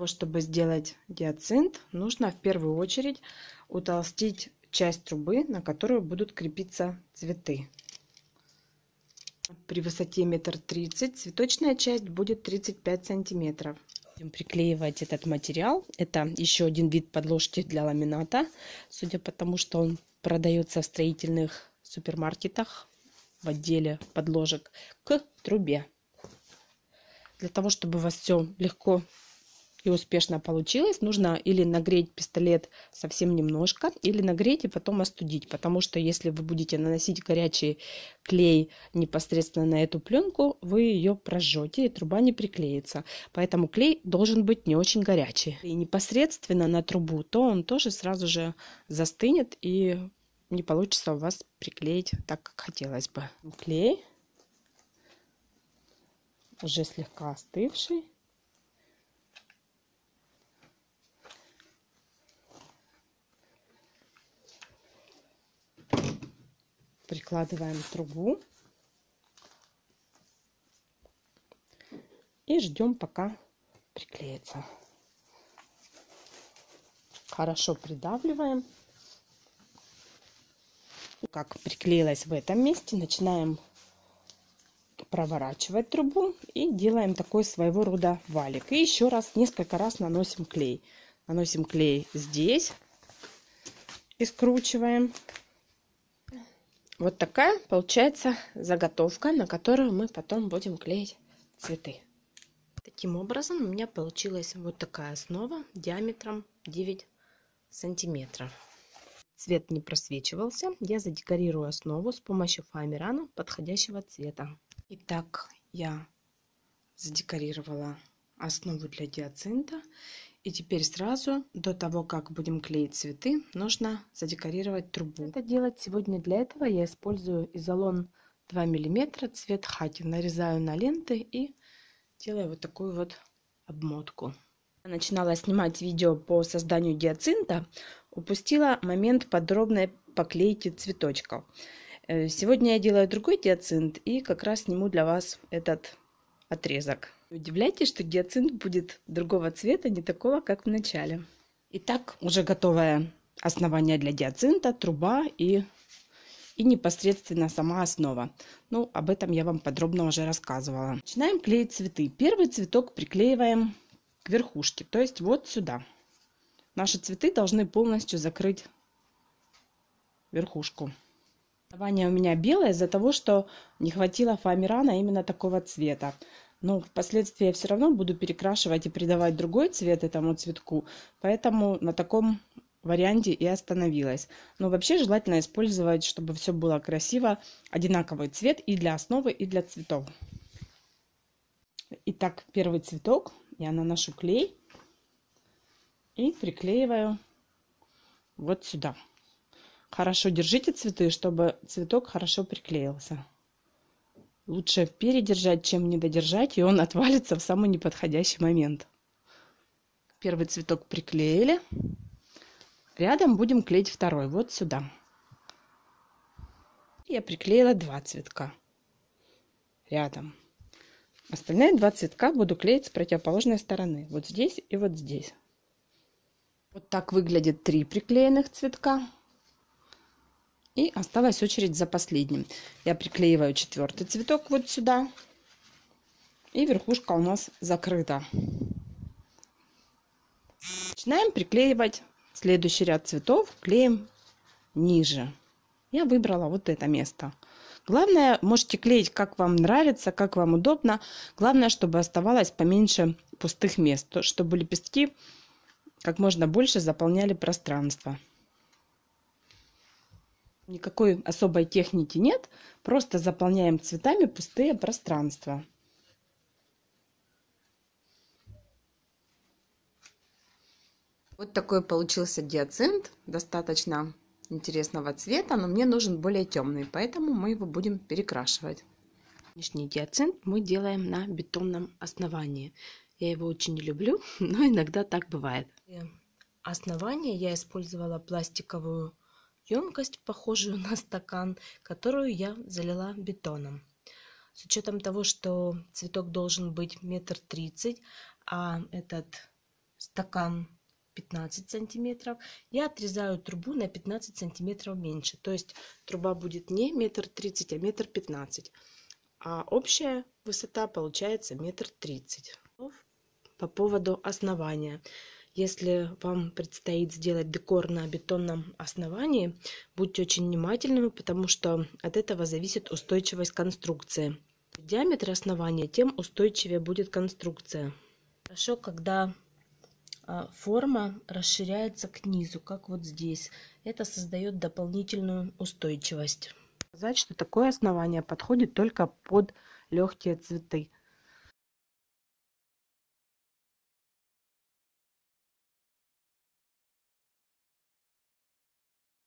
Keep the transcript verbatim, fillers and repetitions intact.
того, чтобы сделать гиацинт, нужно в первую очередь утолстить часть трубы, на которую будут крепиться цветы. При высоте метр тридцать цветочная часть будет тридцать пять сантиметров. Будем приклеивать этот материал. Это еще один вид подложки для ламината, судя по тому, что он продается в строительных супермаркетах в отделе подложек к трубе. Для того, чтобы у вас все легко и успешно получилось, нужно или нагреть пистолет совсем немножко, или нагреть и потом остудить, потому что если вы будете наносить горячий клей непосредственно на эту пленку, вы ее прожжете и труба не приклеится. Поэтому клей должен быть не очень горячий. И непосредственно на трубу, то он тоже сразу же застынет и не получится у вас приклеить так, как хотелось бы. Клей уже слегка остывший. Прикладываем трубу и ждем, пока приклеится. Хорошо придавливаем. Как приклеилась в этом месте, начинаем проворачивать трубу и делаем такой своего рода валик. И еще раз, несколько раз наносим клей. Наносим клей здесь и скручиваем. Вот такая получается заготовка, на которую мы потом будем клеить цветы. Таким образом у меня получилась вот такая основа диаметром девять сантиметров. Цвет не просвечивался. Я задекорирую основу с помощью фоамирана подходящего цвета. Итак, я задекорировала основу для гиацинта. И теперь сразу, до того, как будем клеить цветы, нужно задекорировать трубу. Это делать сегодня для этого я использую изолон два миллиметра, цвет хаки. Нарезаю на ленты и делаю вот такую вот обмотку. Я начинала снимать видео по созданию гиацинта, упустила момент подробной поклейки цветочков. Сегодня я делаю другой гиацинт и как раз сниму для вас этот отрезок. Удивляйтесь, что гиацинт будет другого цвета, не такого, как в начале. Итак, уже готовое основание для гиацинта, труба и, и непосредственно сама основа. Ну, об этом я вам подробно уже рассказывала. Начинаем клеить цветы. Первый цветок приклеиваем к верхушке, то есть вот сюда. Наши цветы должны полностью закрыть верхушку. Основание у меня белое из-за того, что не хватило фоамирана именно такого цвета. Но впоследствии я все равно буду перекрашивать и придавать другой цвет этому цветку. Поэтому на таком варианте и остановилась. Но вообще желательно использовать, чтобы все было красиво, одинаковый цвет и для основы, и для цветов. Итак, первый цветок я наношу клей и приклеиваю вот сюда. Хорошо держите цветы, чтобы цветок хорошо приклеился. Лучше передержать, чем не додержать, и он отвалится в самый неподходящий момент. Первый цветок приклеили. Рядом будем клеить второй, вот сюда. Я приклеила два цветка рядом. Остальные два цветка буду клеить с противоположной стороны, вот здесь и вот здесь. Вот так выглядит три приклеенных цветка. И осталась очередь за последним. Я приклеиваю четвертый цветок вот сюда. И верхушка у нас закрыта. Начинаем приклеивать следующий ряд цветов. Клеим ниже. Я выбрала вот это место. Главное, можете клеить как вам нравится, как вам удобно. Главное, чтобы оставалось поменьше пустых мест, чтобы лепестки как можно больше заполняли пространство. Никакой особой техники нет, просто заполняем цветами пустые пространства. Вот такой получился гиацинт, достаточно интересного цвета, но мне нужен более темный, поэтому мы его будем перекрашивать. Нынешний гиацинт мы делаем на бетонном основании. Я его очень не люблю, но иногда так бывает. Основание я использовала пластиковую емкость, похожую на стакан, которую я залила бетоном. С учетом того, что цветок должен быть метр тридцать, а этот стакан пятнадцать сантиметров, я отрезаю трубу на пятнадцать сантиметров меньше. То есть труба будет не метр тридцать, а метр пятнадцать. А общая высота получается метр тридцать. По поводу основания. Если вам предстоит сделать декор на бетонном основании, будьте очень внимательными, потому что от этого зависит устойчивость конструкции. Диаметр основания, тем устойчивее будет конструкция. Хорошо, когда форма расширяется к низу, как вот здесь. Это создает дополнительную устойчивость. Сказать, что такое основание подходит только под легкие цветы.